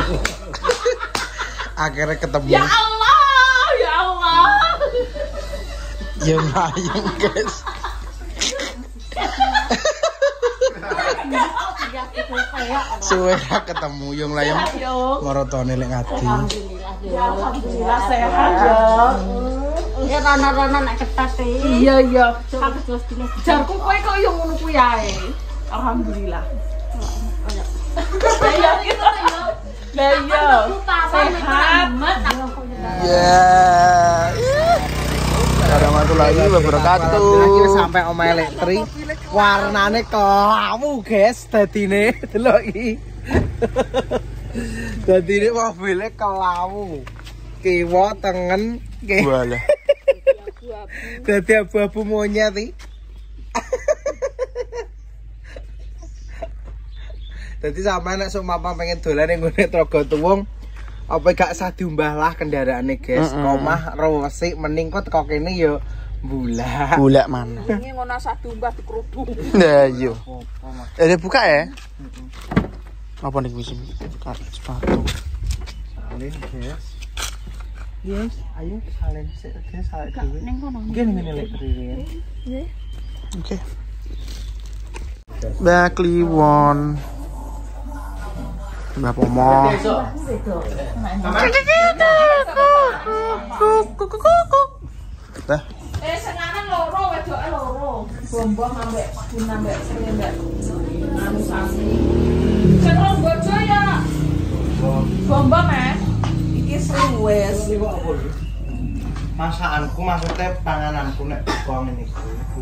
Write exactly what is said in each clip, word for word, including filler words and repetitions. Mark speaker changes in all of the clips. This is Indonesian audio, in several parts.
Speaker 1: Akhirnya ketemu.
Speaker 2: Ya Allah, ya Allah.
Speaker 1: Ya mayang guys. Suara ketemu yang lain marotone lek ngati.
Speaker 2: Alhamdulillah sehat ya.
Speaker 3: Ya rana-rana nek ketat e.
Speaker 2: Iya iya.
Speaker 3: Aku terus dile.
Speaker 2: Jarku kowe kok yo ngono kuwi ae. Alhamdulillah. Lah gitu ya. Lah iya. Sehat.
Speaker 1: Ya. Warahmatullahi wabarakatuh. Akhirnya sampai omae elektrik. Warnane kelawu guys dadine delok iki. Dadine mobilnya kelawu. Kiwa tengen walah. Dadi abu-abu monyet iki. Dadi sampeyan nek sumapa pengen dolan ning ngene Trogo Tuwung apa gak usah diumbah lah kendaraane guys. Omah resik mending kok teko kene ya bulak. Bulak mana?
Speaker 2: Ini ngono satu mbah dikerudung.
Speaker 1: Nah, iya. Ada buka ya? Apa nih musim? Sepatu. Salin, guys. Yes, ayo salin sik, guys, salin dhewe. Ning kono. Nggih ngene lek riyen. Nggih. Oke. Mbak Kliwon. Mbak Pomo. Dah.
Speaker 2: Eh senganan loro wedoke loro. Bombong ambek Bun ambek Sri ambek anu sami. Cenderung bojo ya. Bombong eh. Iki Sri wis.
Speaker 1: Masakanku maksudnya pangananku nek bong ini.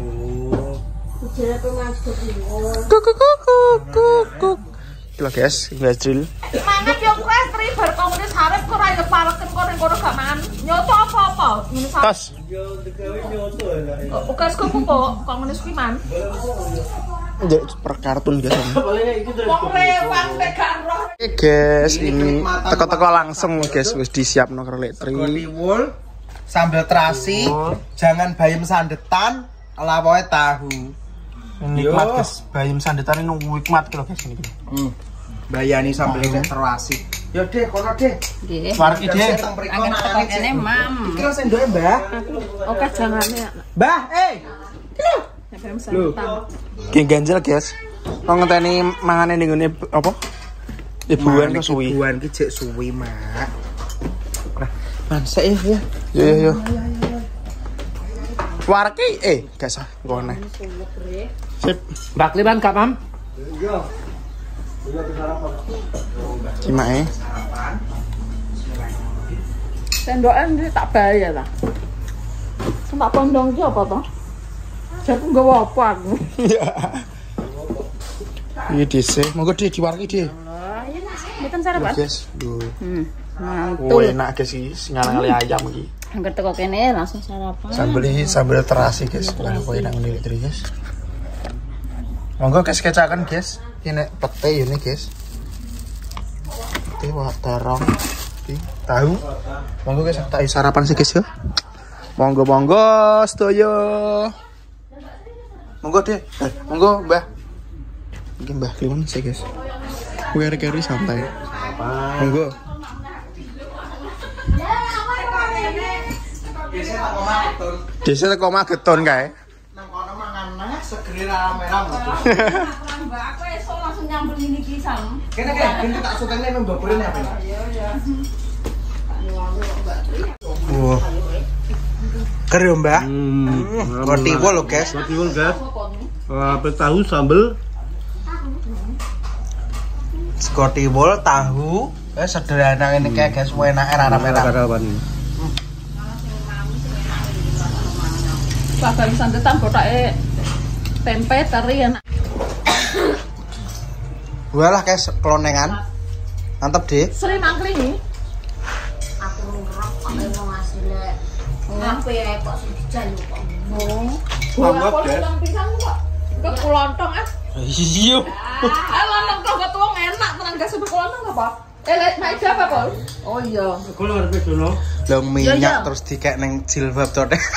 Speaker 3: Jare pemas kok.
Speaker 1: Kuk kuk kuk kuk kuk. Gila guys, Brazil.
Speaker 2: Mangan yo kowe Sri bar komunis harep kok ora yo pareken kok ning kono gak mangan. Nyoto apa-apa. Ngene sak.
Speaker 1: Tas.
Speaker 2: Ukas kok kok komunis kuwi man.
Speaker 1: Jadi per kartun guys.
Speaker 2: Wong lewat nek gak roh.
Speaker 1: Oke guys, ini teko-teko langsung guys wis disiapno karo elektrik. Kliwon, sambal terasi, jangan bayam sandetan, lawoe tahu. Nikmat guys, bayam sandetan ini nikmat lho guys ini. Hmm. Bayani sambal terasi. Ya Dek, kono Dek.
Speaker 3: Nggih.
Speaker 1: Warki Dek.
Speaker 3: Angger teko kene, Mam.
Speaker 1: Iki sendoke, Mbah.
Speaker 2: Oke jangane.
Speaker 1: Mbah, eh. Lho. Ki ganjel guys. Wong ngenteni mangane ning ngene apa? Ibuan kok suwi. Ibuan ki jek suwi, Mak. Nah, mansek ya ya. Yo yo yo. Warki eh gak sah ngene. Sip.
Speaker 4: Mbak Kliban gak paham?
Speaker 1: Iya. Iya sarapan. Cimae.
Speaker 2: Sendokan iki tak bayar ta. Tak pondong ki apa to? Jaku nggawa apa aku?
Speaker 1: Iya. Iki dhisik. Monggo Dik diwarki Dik.
Speaker 3: Ayo Mas, mboten sarapan.
Speaker 1: Yes. Duh.
Speaker 3: Hmm.
Speaker 1: Oh, enak guys iki singalang-ali ayam iki.
Speaker 3: Angger teko kene langsung sarapan.
Speaker 1: Sambel iki sambel terasi guys. Lah kok enak ngene iki guys. Monggo guys kecakan guys. Ini pete ini guys. Pete wah terong. Iki tahu. Monggo guys tak sarapan sih guys ya. Monggo monggo sedaya. Monggo Dek. Eh, monggo Mbah. Iki Mbah Kliwon sih guys. Keri-keri santai. Monggo. Desa teko Mageton kae. Nang kono mangan neh segeri rame-rame.
Speaker 2: Mbak aku esuk langsung nyambel ini ki sam.
Speaker 1: Kene kene pintu tak sukene membaburin apa.
Speaker 2: Iya ya.
Speaker 1: Wah. Kero Mbah. Hmm. Kotiwo lho guys.
Speaker 4: Kotiwo guys. Apa tahu sambel?
Speaker 1: Kotiwo tahu. Eh sederhana ini kayak guys, enake rame-rame.
Speaker 2: Bagang sandetan kotake tempe teri enak.
Speaker 1: Walah guys, klonengan. Mantap, Dik.
Speaker 2: Sri mangkringi.
Speaker 3: Aku ngerok kok mau ngasih lek. Ngape kok sing dijalu kok.
Speaker 2: Oh. Mangkok guys. Pisang kok. Ke kulontong ah.
Speaker 1: Iya.
Speaker 2: Ah, lontong kok ketuang enak tenan gas sebek kulontong apa? Eh, lek naik apa, Pol? Oh iya.
Speaker 4: Kulo arep dono.
Speaker 1: Lah minyak terus dikek nang jilbab to, Dek.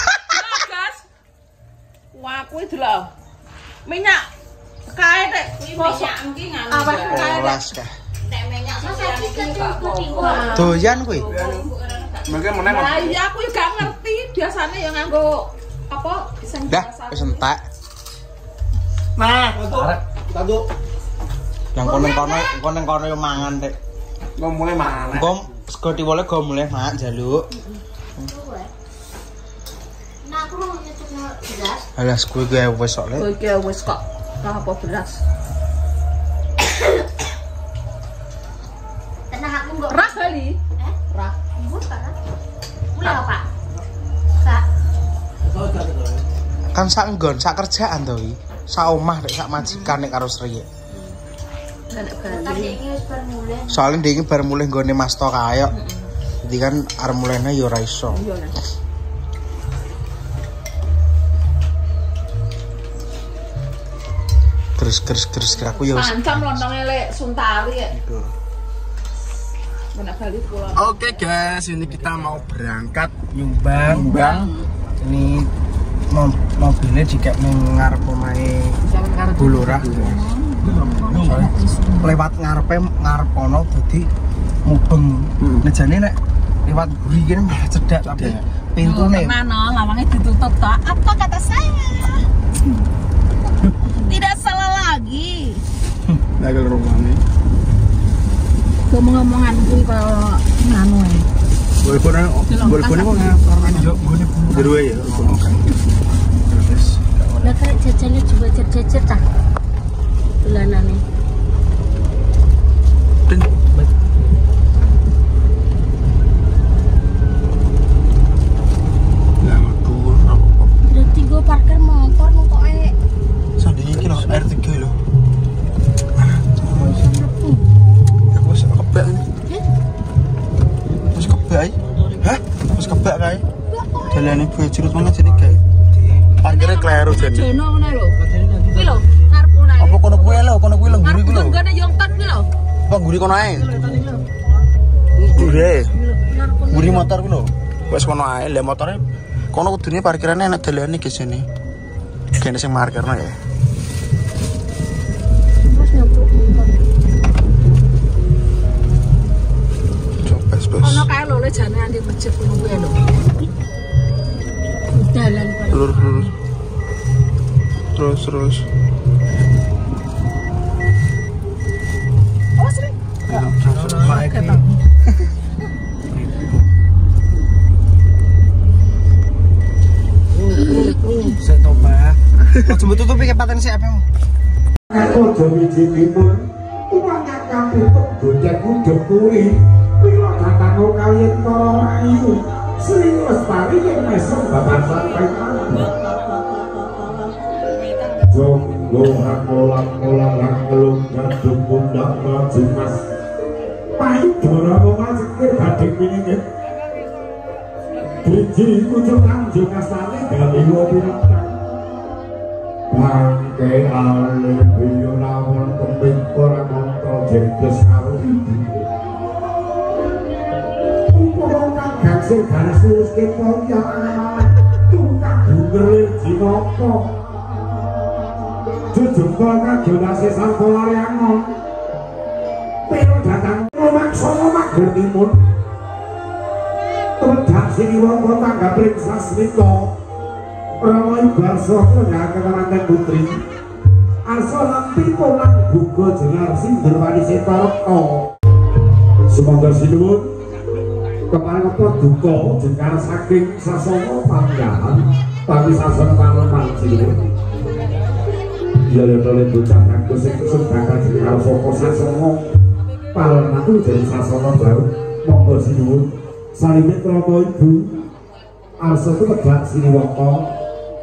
Speaker 2: Wah, kuwi delok. Minyak kae tek,
Speaker 3: Minyak iki nganu.
Speaker 2: Apa kae?
Speaker 1: Olas kah.
Speaker 3: Nek minyak
Speaker 1: Doyan kuwi.
Speaker 4: Mangke meneh.
Speaker 2: Lah iya aku juga ngerti, biasanya yang nganggo apa sing
Speaker 1: Dah, wis entek.
Speaker 4: Nah, arek tadu.
Speaker 1: Yang kono-kono kono-kono yo mangan rek.
Speaker 4: Engko mulai mangan.
Speaker 1: Engko sego tiwole go mulai mak jaluk.
Speaker 3: Nah, aku mau nyecuknya beras.
Speaker 1: Alas kuwi gue wis sok lek.
Speaker 2: Iki wis kok ora apa beras.
Speaker 3: Tenang aku enggak.
Speaker 2: Rak kali.
Speaker 3: Eh?
Speaker 2: Rak.
Speaker 3: Bukan. Mulai apa? Kak.
Speaker 1: Kan sak nggon, sak kerjaan to iki. Sak omah nek sak majikan nek karo Sri.
Speaker 2: Nek
Speaker 3: Tadi
Speaker 2: bali.
Speaker 3: ini wis bar mulai.
Speaker 1: Soalnya dia ini baru mulai nggone Mas To kaya. Jadi kan arep mulainya yo ora iso.
Speaker 2: Iya nah.
Speaker 1: Terus terus terus aku yo.
Speaker 2: Pancam lontongnya lek Suntari ya. Nek bali pulang.
Speaker 1: Oke guys, ini kita mau berangkat nyumbang. Nyumbang. Ini mau mobilnya jika mengarep omahe Bulurah. Lewat ngarepe ngarep kono dadi mubeng. Nejane nek lewat buri kene malah cedhak tapi pintune.
Speaker 2: Mana lawangnya ditutup toh? Apa kata saya? Tidak salah lagi.
Speaker 4: Dagal rumahnya.
Speaker 2: Ngomong-ngomongan kuwi kalau nganu ae.
Speaker 4: Boleh-boleh boleh-boleh kok ngapain yo gone jero ya.
Speaker 3: Lah kare jajane juga jejer-jejer ta. Bulanane.
Speaker 1: Den. Ya aduh, apa?
Speaker 3: Berarti gue parkir motor kok eh.
Speaker 1: Sandine iki lho R tiga lho. Ya wis kebak ini. Wis kebak ae. Hah? Wis kebak kae. Dalane bojrut mana jadi kae. Parkirnya kleru jane.
Speaker 2: Jono ngene lho. Kuwi lho, ngarep ngono ae.
Speaker 1: Apa kono kuwi lho, kono kuwi lho nguri kuwi lho.
Speaker 2: Ngarep gone Yongtan kuwi lho.
Speaker 1: Apa nguri kono ae? Nguri. Nguri motor kuwi lho. Wis kono ae, lha motore kono kudune parkirane enak dalane ke sini. Kene sing parkirno ya.
Speaker 3: Terus nyambung motor.
Speaker 1: Coba bos.
Speaker 2: Ono kae lho le jane andi masjid ngono kuwi lho.
Speaker 3: Dalan kok.
Speaker 1: Lurus lurus. Terus terus.
Speaker 2: Oh, sering.
Speaker 1: Baik. Saya coba. Kok coba tutupi ke paten sik apemu.
Speaker 5: Aku jadi jipipun, uang kakak tutup gojek udah kuri. Bila katamu kalian kalau rayu, sering lestari yang mesem bapak sampai kamu. Jonggo hakolang-kolang hangelung jadung pundak maju mas. Payu dora memajikir badik miningin. Driji ujung anjung asane dari wobi rantang. Bangke alih biyo lawan kembing orang nonton jengkes karo ini. Upurong kagang segar sulus kepoya tukang bungelir jinoko jujungkol kajonasi sarkolari angon pero datang romak somak bertimun redak sini wongko tangga prinsas niko Ramai barso kena keterangan putri Arso lampi polang buko jelar sindir wani setoroko Semoga sinuun Kepala kepot duko jengkar saking sasongo panggahan Tapi sason pangleman sinuun Ya lelole bocah aku sing sedangkan jengkar soko sasongo Paleman itu jadi sasono baru Monggo sinuun Salimit romo ibu Arso itu tegak sini wongko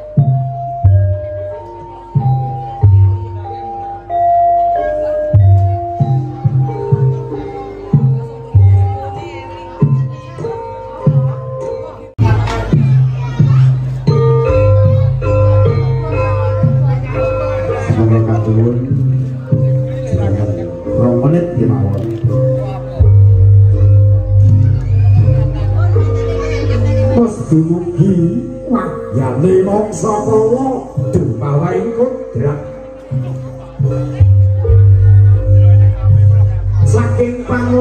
Speaker 5: dumugi wahyane mangsa prawa dumawaing kodrat saking pang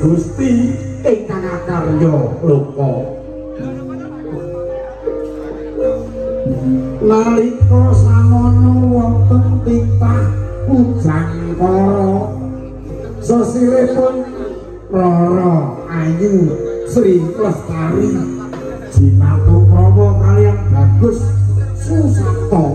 Speaker 5: Gusti ingkang akarya loka. Nalika samono wonten titah ujang para sesilipun Rara Ayu Sri Lestari Jinatu Krama kaliyan Bagus Susanto.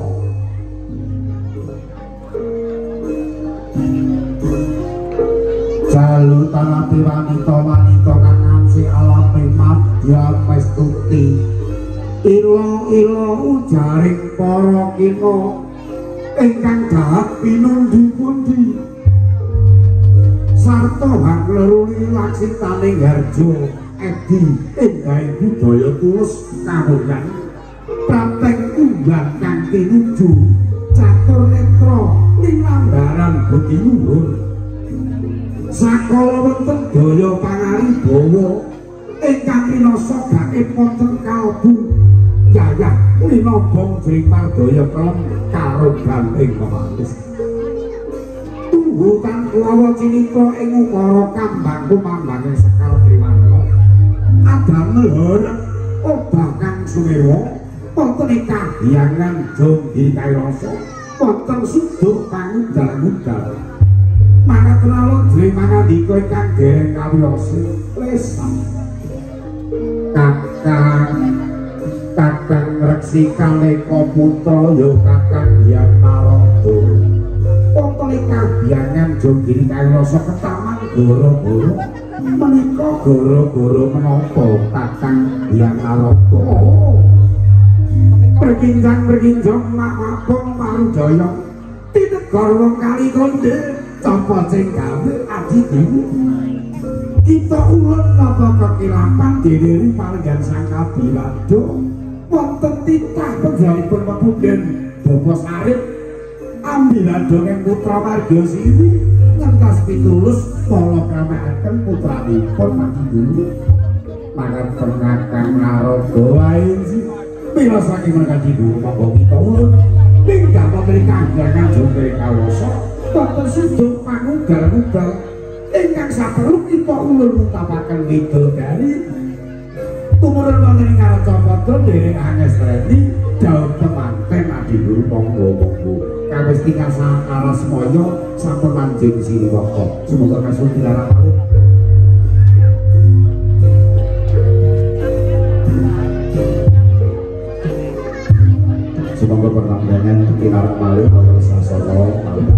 Speaker 5: Jalu tanati wanita-wanita kang ngansi alami madya mestuti. Ilo-ilo ujaring para kina ingkang dahat pinundhi-pundi. Sarta hak leruni laksitaning harja edi enggahing budaya tulus kamulyan. Prateng unggal kang tinuju catur netra linambaran budi luhur. Sakala wonten daya pangaribawa ingkang minasa gaib wonten kalbu yayah linobong jering pardaya kelem karo banting kemanis. Tunggu kang kulawa cinita ing ukara kambang kumambange sekal triwana. Adamel horeg obah kang sumewa wonten ing kahyangan jonggi kairasa wonten suduh pangundal-undal. Maka kenalo jering mangandika ingkang dereng kawiyasa lesan. Kakang Kakang Reksi Kaleka Putra ya Kakang Hyang Narada. Wonten ing kahyangan Jonggiri Kairasa ketaman gara-gara menika gara-gara menapa Kakang Hyang Narada. Perkinjang-perkinjang mak-makong marujaya tinegara wong kali konde capa sing gawe adi dewi. Kita ulun napa kekilapan diri palenggan sang kabilado wonten titah penjalipun pepunden Bapak Sarip ambilado ing putra marga siri ngentas pitulus pala kramakaken putranipun mati dulu. Maka pernahkang Narada wae mila saking mangkadi dulu monggo kita ulun tinggal pemilik kahyangan Jonggiri Kairasa wonten suduh pangunggal-unggal ingkang saperlu kita ulun utapaken widodari tumurun wonten ing Karacapada dereng angestreni dawuh temanten adi guru monggo-monggo kawis tingkah sakala semaya sampun manjing siriwaka semoga kasul dilarang malih. Semoga pertambangan dilarang malih wonten sasana malih.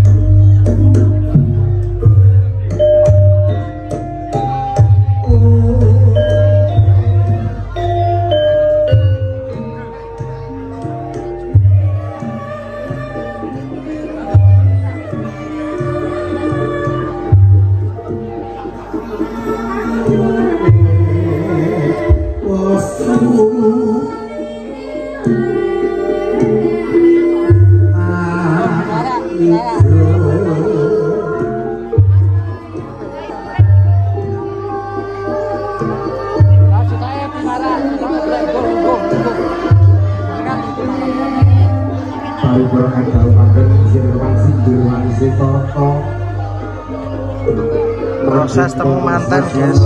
Speaker 1: Proses temu mantan guys.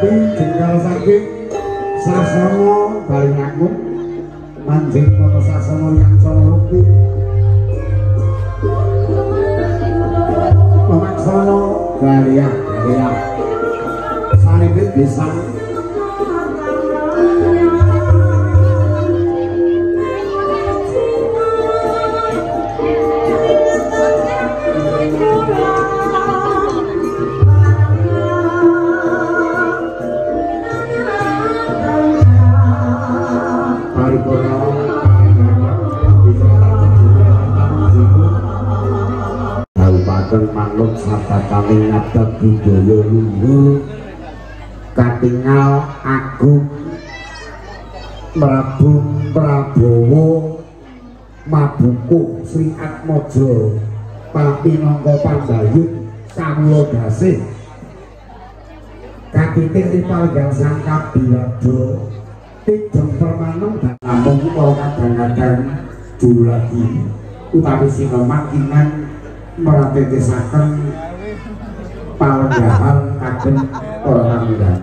Speaker 5: Tapi jengkal saking Sasono Bali Ngakun Manjing Moto Sasono yang Colokti Memaksono Galia Galia Saribit bisa manut sabda kami ngadeg budaya luhur katingal agung Prabu Prabowo Mabukuh Sri Atmojo Pampinangka Pandayun Kawula Dasih Katitik Ripal Gangsang Kabilado Tideng Permaneng dan namung kula kadang-kadang juru lagi utawi sinoman ingan meratetesaken palenggahan kagem para tamu.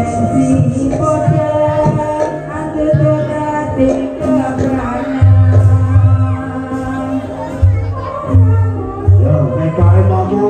Speaker 5: Yo, nek kare ngomong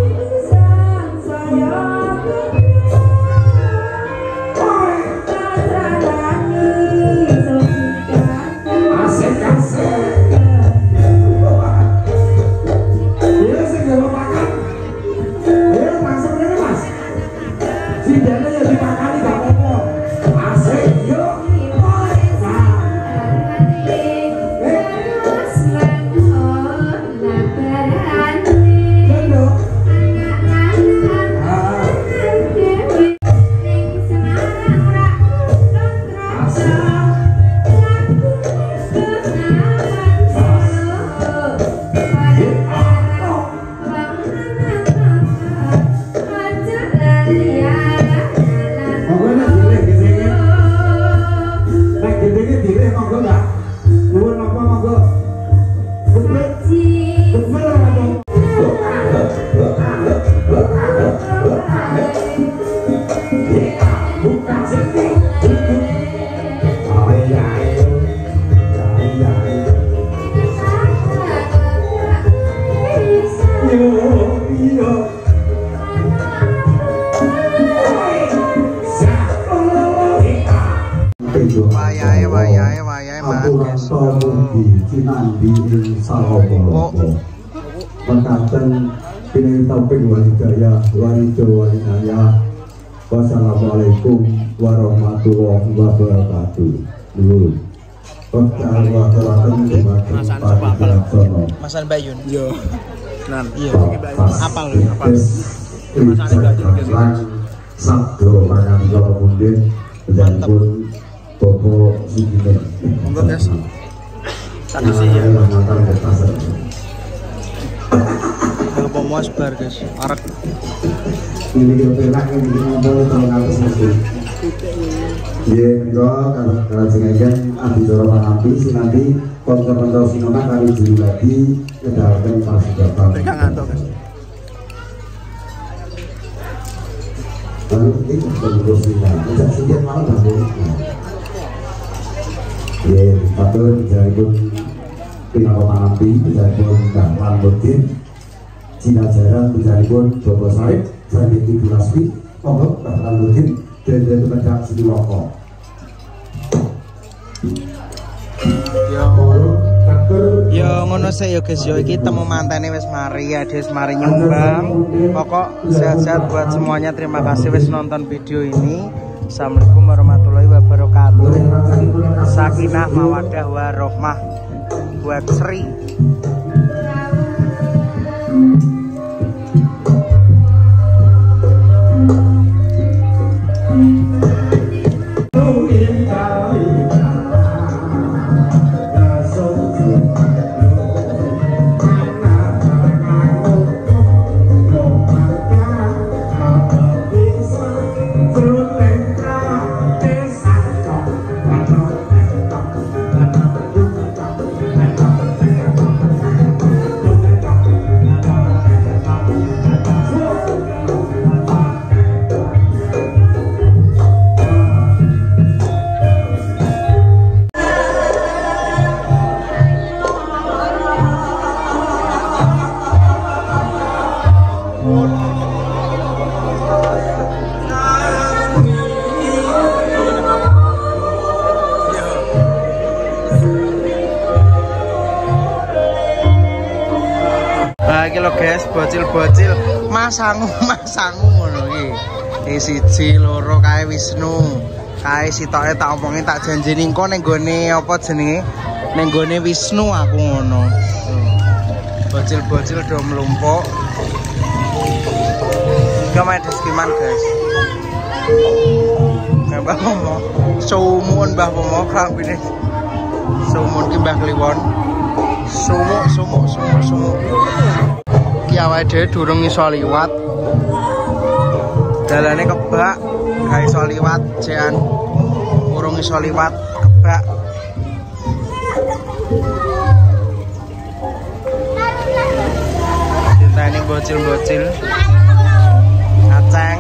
Speaker 1: wayahe wayahe wayahe Mas.
Speaker 5: Cinandi Salawallah Mekaten Pinai Taufik Walidaya Walido Walidaya. Wassalamualaikum warahmatullahi wabarakatuh. Dulu
Speaker 1: Masan Bayun. Yo. Nan. Iya. Apal
Speaker 5: apal. Masan Bayun. Sabdo mangan kala mundin pun Bobo Sigine.
Speaker 1: Monggo guys. Tadi sih ya. Apa mau sebar guys? Arek.
Speaker 5: Ini kita penak ini ngobrol tahun atas mesin. Iya, enggak kalau kalau jenengan abdi dorong nanti si nanti konser-konser sinema kali dulu lagi kedatangan pas datang.
Speaker 1: Pegang ngantuk guys.
Speaker 5: Lalu itu terus sinema. Bisa sekian malam nanti. Iya, betul. Jadi pun pinang nanti, jadi pun nggak lanjutin. Cina Jaran, jadi pun Bobo Sarip, jadi Ibu Nasbi, monggo nggak lanjutin. Dan dia itu macam sini rokok.
Speaker 1: Yo ngono sih yo guys yo iki temu mantene wis mari ya wis mari nyumbang. Pokok sehat-sehat buat semuanya. Terima kasih wis nonton video ini. Assalamualaikum warahmatullahi wabarakatuh. Sakinah mawaddah warahmah buat Sri. bocil-bocil masangu masangu ngono iki. Iki siji loro kae Wisnu. Kae sitoke tak omongi tak janjeni engko ning gone apa jenenge? Ning gone Wisnu aku ngono. Bocil-bocil do mlumpuk. Gamai deskiman guys. Mbah Momo, sumuwun Mbah Momo klambine. Sumuwun ki Mbah Kliwon. Sumuk sumuk sumuk sumuk. Ki awake dhewe durung iso liwat. Dalane kebak, ga iso liwat, jan. Urung iso liwat, kebak. Ditani bocil-bocil. Aceng.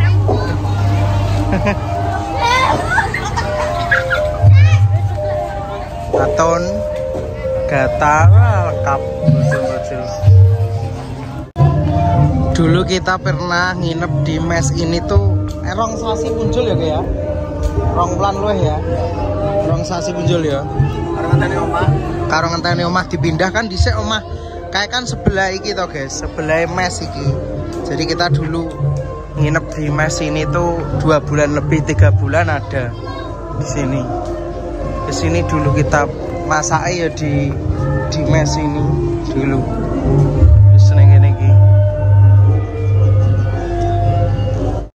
Speaker 1: Aton gatal lengkap bocil-bocil. Dulu kita pernah nginep di mes ini tuh eh, rong sasi punjul ya ya. Rong plan luweh ya. Rong sasi punjul ya. Karo ngenteni omah. Karo ngenteni omah dipindahkan dhisik omah. Kayak kan sebelah iki to guys, sebelah mes iki. Jadi kita dulu nginep di mes ini tuh dua bulan lebih, tiga bulan ada di sini. Di sini dulu kita masak ya di di mes ini dulu.